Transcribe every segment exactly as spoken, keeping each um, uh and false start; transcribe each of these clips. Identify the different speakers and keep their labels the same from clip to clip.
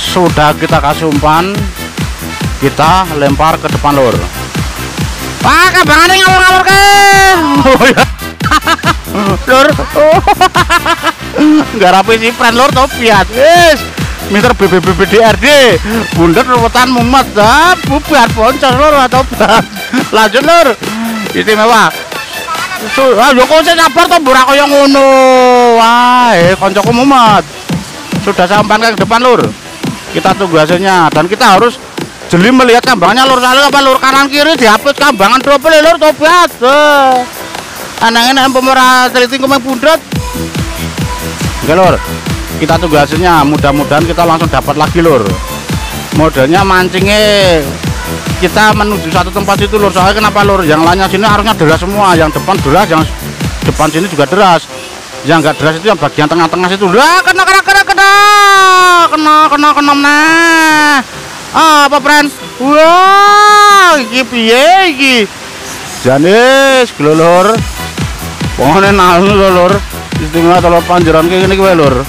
Speaker 1: sudah kita kasih umpan, kita lempar ke depan lur. Wah, kabangannya ngawur-ngawur ke. Oh ya. Lur. Nggak rapi sih friend lur toh biat. Yes. Mister B B B B D R D. Bundar ruwetan mumet dah, bubar boncos lur atau bang. Lanjut lur. Istimewa. So, ah yo kok sabar to mbura kaya ngono. Wah, eh koncoku mumet. Sudah saya umpankan ke depan lur. Kita tunggu hasilnya dan kita harus jeli melihat kambangnya lur, soalnya apa lur kanan kiri dihapus kambangan double lur tobat. Anangnya pemerah teliti kumeng bundet. Oke lur, kita tunggu hasilnya. Mudah-mudahan kita langsung dapat lagi lur. Modelnya mancingnya kita menuju satu tempat itu lur, soalnya kenapa lur, yang lainnya sini arusnya deras semua, yang depan deras, yang depan sini juga deras, yang enggak deras itu yang bagian tengah-tengah situ. Lah kena kena kena kena kena kena kena nah ah, apa friend, wah iki piye iki janis glolor pohonnya nalu lur, istimewa telur panjeran kayak gini gue lur.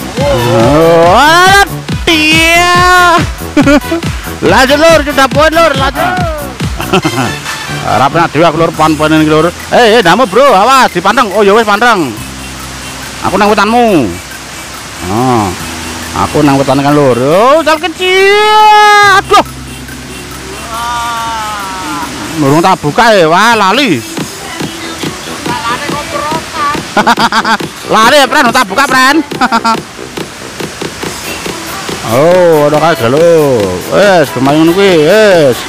Speaker 1: Oh dia lanjut lur, sudah poin lur, lanjut. Rapnya dewa lur, pan-panin lur. Eh, eh, nama bro, awas dipandang. Oh ya wes pandang. Aku nang wetanmu. Oh, aku nang wetan kan lur. Oh, dal kecil. Aduh. Burung tak buka ya, wah lali. Lari ya, friend, tak buka, friend. Oh, ada kayak galo. Wes, kemarin kuwi, wes.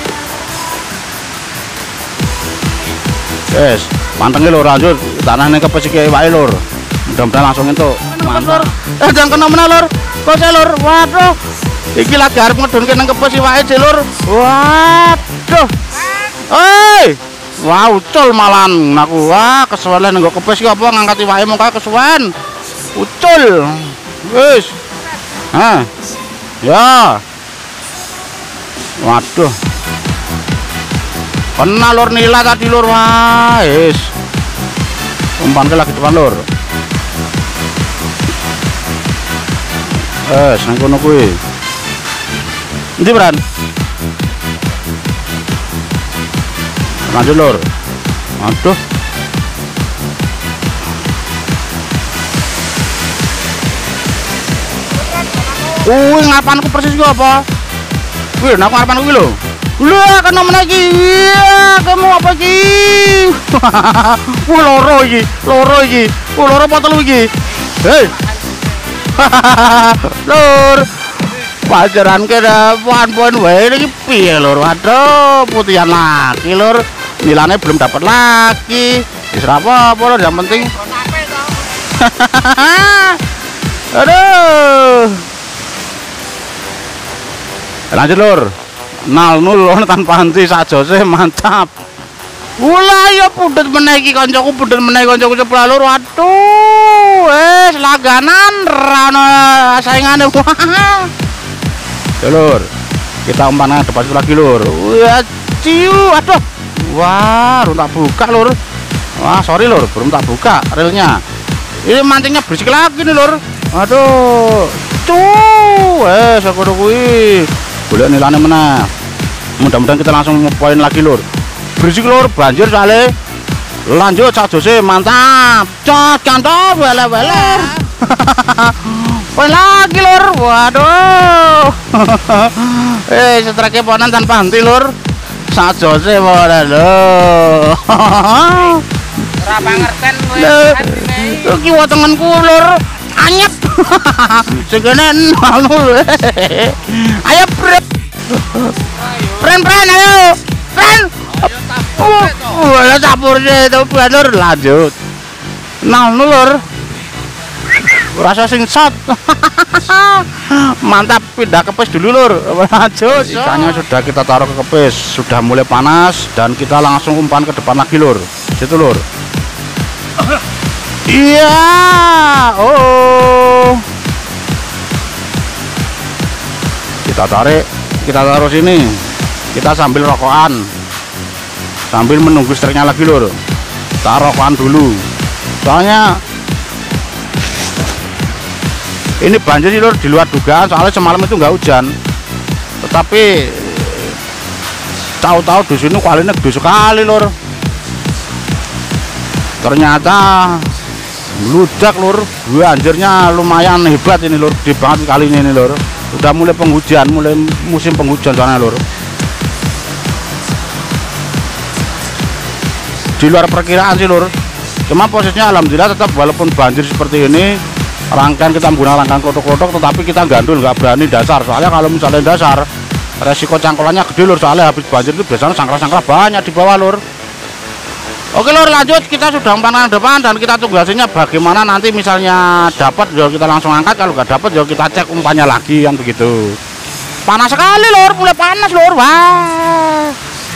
Speaker 1: Wes, pantengnya lur lanjut. Tanahnya kepes iki wae lur. Mudah-mudahan langsung entuk. Mantap. Eh, jangan kena meneh lur. Kok se lur. Waduh. Iki lagi arep ngedunke nang kepes wae se lur. Waduh. Oi. Wah, ucul malan aku. Wah, kesuwen nggo kepes iki apa ngangkat wae mung kae kesuwen. Ucul. Wes. Hah. Ya, waduh, kena lur nila tadi lur, wah, es, umpan ke lagi depan lur, es, nang kono kuwi, ndi Bran, lanjut lur, waduh. Wih, ngarepanku persis gue apa? Wih, aku ngarepanku lho. Lah, kena meneh iki. Iya, kamu apa iki? Wih, loro iki, loro iki. Wih, loro apa telu iki? Hei. Lur. Pajaran kena poin-poin wae iki piye lur? Waduh, putihan lagi lur. Nilainya belum dapat lagi. Wis apa apa lur, yang penting. Aduh. Lanjut lur, nol nol tanpa henti saja sih, mantap. Ulah ya pudet meneh iki kancaku, pudet meneh kancaku sebelah lur. Waduh, wes laganan rano saingane. Ya lur, kita umpan depan itu lagi lur. Wah, ciu, aduh. Wah, belum tak buka lur. Wah, sorry lur, belum tak buka relnya. Ini mancingnya berisik lagi nih lur. Aduh, cuy, wes aku udah kuih. Boleh nilainya mana? Mudah-mudahan kita langsung poin lagi lur. Berisik lur, banjir soalnya. Lanjut saja sih, mantap. Cot kantong, weler-weler. Poin lagi lur. Waduh. Eh, setrake ponan tanpa henti lur. Saja sih boleh lur.
Speaker 2: Ora pangerten
Speaker 1: kowe. Iki wetenganku lur. Anyep. Segene anu. Ayo pren. Pren pren ayo. Pren. Ayo tapur to. Wala tapur to banur lanjut. Nol lur. Rasa sing shot. Mantap, pindah kepes dulu lur. Lanjut. Ikannya sudah kita taruh ke kepes, sudah mulai panas dan kita langsung umpan ke depan lagi lur. Situ lur. Iya, oh, kita tarik, kita taruh sini, kita sambil rokokan, sambil menunggu striknya lagi lur. Kita rokokan dulu, soalnya Ini banjir sih lur, di luar dugaan, soalnya semalam itu nggak hujan. Tetapi tahu-tahu di sini kalinya gede sekali lur. Ternyata meludak lur, banjirnya lumayan hebat ini lur, gede banget kali ini, ini lur. Udah mulai penghujan, mulai musim penghujan soalnya lur. Di luar perkiraan sih lur. Cuma posisinya alhamdulillah tetap walaupun banjir seperti ini, rangkaian kita menggunakan rangkaian klotok-klotok, tetapi kita gandul, nggak berani dasar. Soalnya kalau misalnya dasar, resiko cangkolannya gede lur. Soalnya habis banjir itu biasanya sangkra-sangkra banyak di bawah lur. Oke lur, lanjut, kita sudah umpankan depan dan kita tunggu hasilnya bagaimana. Nanti misalnya dapat ya kita langsung angkat, kalau nggak dapat ya kita cek umpannya lagi, kan begitu. Panas sekali lur, mulai panas lur. Wah.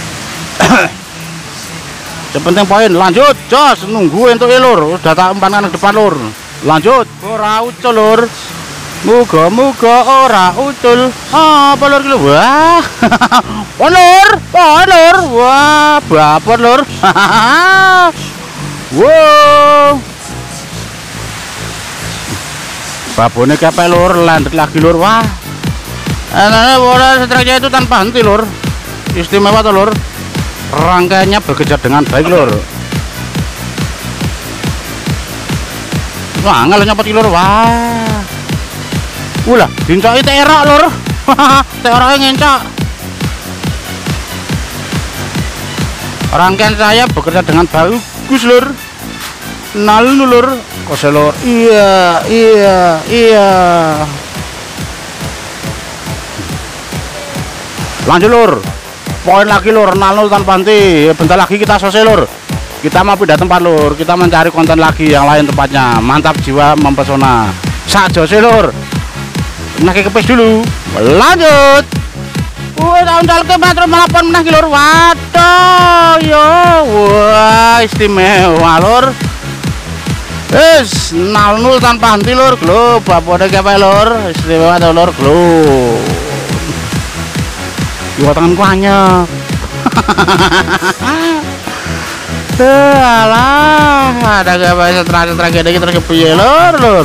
Speaker 1: Yang penting poin, lanjut, jos, nungguin tuh lur, udah tak umpankan ke depan lur. Lanjut, ora ucul lur, muga-muga ora ucul. Apa lur gitu? Wah, lur, lur, wah, baper lur. Wow, babonnya kayak lur, landet lagi lur. Wah, enaknya bola setriknya itu tanpa henti lur, istimewa tuh lur. Rangkaiannya bekerja dengan baik lur. Wah, angel nyopot lur. Wah, ulah dincoki terok lur. Teroknya ngencok. Rangkaian saya bekerja dengan bagus lur. Nal lur, kose lur. Iya, iya, iya. Lanjut lur. Poin lagi lur, nol nol tanpa henti. Bentar lagi kita selesai lur. Kita mau pindah tempat lur, kita mencari konten lagi yang lain tempatnya. Mantap jiwa mempesona. Saja sih lur. Naki kepes dulu. Lanjut. Wah, tahun tahun ke metro melapan menang lur. Waduh, yo, wah istimewa lur. Es nol nol tanpa henti lur. Glow, bapak udah kayak lur. Istimewa tuh lur, glow. Dua tangan banyak. Alah, ada gak bahasa terakhir-terakhir lagi terus kepiye lur lur.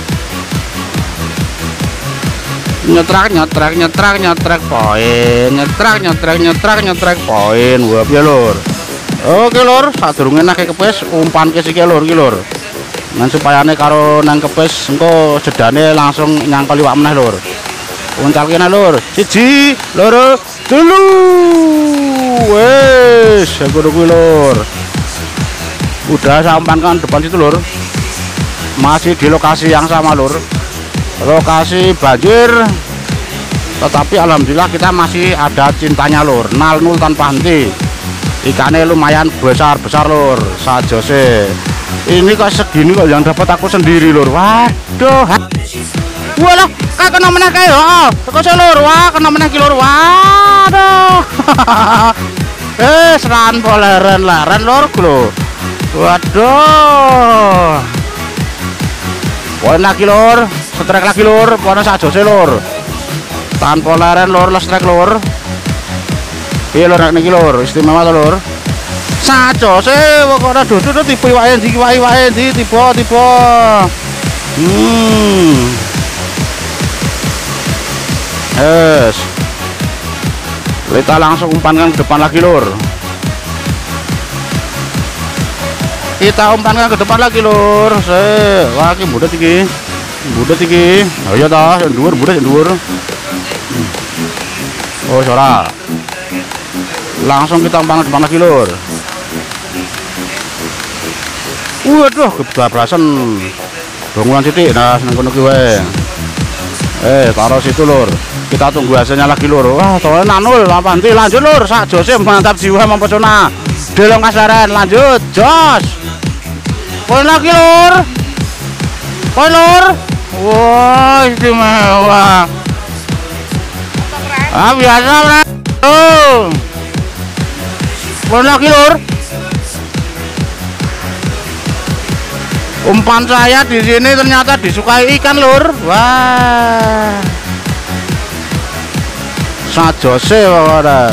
Speaker 1: Nyetrak nyetrak nyetrak nyetrak poin, nyetrak nyetrak nyetrak nyetrak poin. Wah piye lur. Oke lur, sadurunge nak kepes umpan ke siki lur iki lur. Nang supayane karo nang kepes engko jedane langsung nyangkol iwak meneh lur. Uncal kena lur, siji, loro, telu, wes, aku kuwi lur. Udah saya umpankan depan situ lur. Masih di lokasi yang sama lur. Lokasi banjir. Tetapi alhamdulillah kita masih ada cintanya lur. nol nol tanpa henti. Ikannya lumayan besar-besar lur. Saja sih. Ini kok segini kok yang dapat aku sendiri lur. Waduh. Walah, kak kena meneh kae yo. Teko lur. Wah, kena meneh ki lur. Waduh. Eh, seran poleren-leren lur lho. Waduh. Poin lagi lur, strike lagi lur, poin sajose lur. Tanpa leren lur, strike lur. Piye lur nek niki lur, istimewa to lur. Sajose kok ora duduk tipe iwake ndi iwake ndi tiba tiba. Hmm. Yes. Kita langsung umpankan ke depan lagi lur. Kita umpankan ke depan lagi lur. Se, wah iki budet iki. Budet iki. Oh iya toh, yang dhuwur budet yang dhuwur. Oh, ora. Langsung kita umpankan ke depan lagi lur. Waduh, kebablasan. Bangunan titik nah nang kono ki wae. Eh, taruh situ lur. Kita tunggu hasilnya lagi lur. Wah, soalnya nol apa nanti lanjut lur. Sak jose mantap jiwa mempesona. Delong kasaran lanjut jos. Poin lagi lur. Poin lur. Wah, istimewa. Ah, biasa lah. Oh. Poin lagi lur. Umpan saya di sini ternyata disukai ikan lur. Wah. Sajose wae.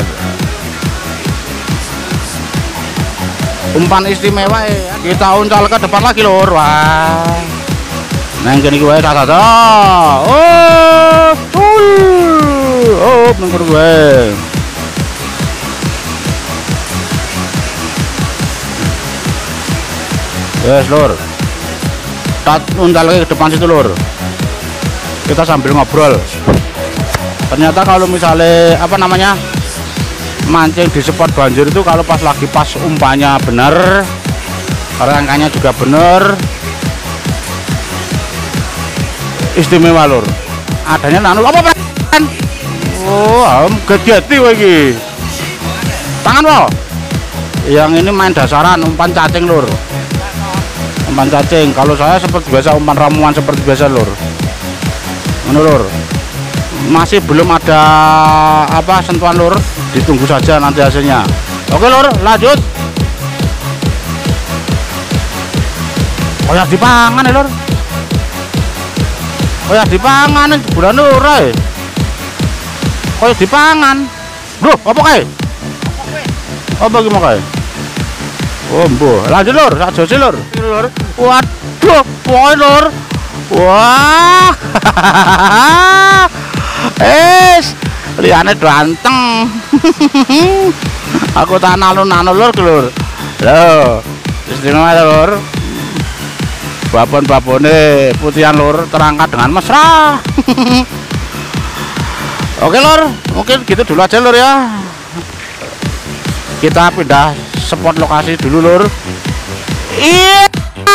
Speaker 1: Umpan istimewa ya. Kita uncal ke depan lagi lur. Wah. neng kene iki wae tata. Oh, tul. Oh, nang kono wae. Yes, Lur. Tak untal lagi ke depan situ, Lur. Kita sambil ngobrol. Ternyata kalau misalnya apa namanya mancing di spot banjir itu kalau pas lagi pas umpannya bener, rangkanya juga bener, istimewa, Lur. Adanya nanu apa kan? Oh, am gegeti lagi. Tangan lo. Yang ini main dasaran umpan cacing, Lur. Umpan cacing. Kalau saya seperti biasa umpan ramuan seperti biasa, Lur. Mana, Lur? Masih belum ada apa sentuhan, Lur. Ditunggu saja nanti hasilnya. Oke, Lur, lanjut. Oh ya dipangan ya, Lur. Oh ya dipangan bulan Lur. Oh ya dipangan. Bro, apa kae? Apa gimana kae? Oh, mbuh. Lanjut, Lur. Sak jose, Lur. Lur. Waduh, pokoke, Lur. Wah. Es, liane ganteng. Aku tak nalun-nalun, Lur, Lur. Lho, istimewa, Lur. Babon-babone putihan, Lur, terangkat dengan mesra. Oke, Lur, mungkin gitu dulu aja, Lur, ya. Kita pindah spot lokasi dulu, Lur. Iya.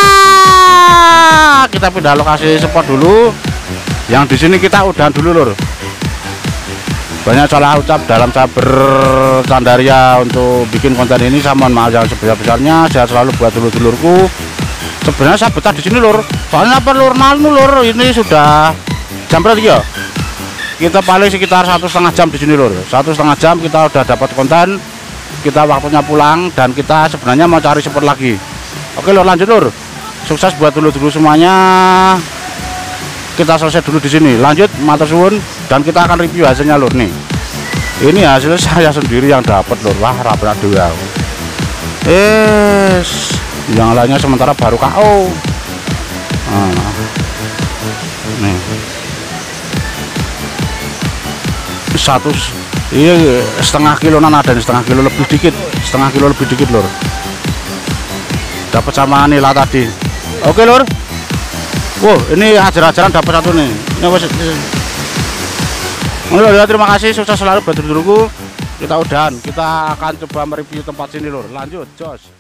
Speaker 1: Kita pindah lokasi spot dulu. Yang di sini kita udahan dulu, Lur. Banyak salah ucap dalam saya bercandaria untuk bikin konten ini. Saya mohon maaf yang sebesar-besarnya. Sehat selalu buat dulur-dulurku. Sebenarnya saya betah di sini, Lur. Soalnya apa, Lur? Malu, Lur. Ini sudah jam berapa ya? Kita paling sekitar satu setengah jam di sini, Lur. Satu setengah jam kita udah dapat konten. Kita waktunya pulang dan kita sebenarnya mau cari spot lagi. Oke, Lur, lanjut, Lur. Sukses buat dulur-dulur semuanya. Kita selesai dulu di sini. Lanjut, matur suwun, dan kita akan review hasilnya, Lur, nih. Ini hasilnya saya sendiri yang dapat, Lur. Wah, rapet dua. Es, yang lainnya sementara baru K O. Nah, nih. Satu iya setengah kiloan ada nih, setengah kilo lebih dikit, setengah kilo lebih dikit, Lur. Dapat sama nila tadi. Oke, Lur. Wow, ini ajar-ajaran dapat satu nih. Ini apa sih? Lur, terima kasih, sukses selalu buat dulurku. Kita udahan, kita akan coba mereview tempat sini, Lur. Lanjut, jos.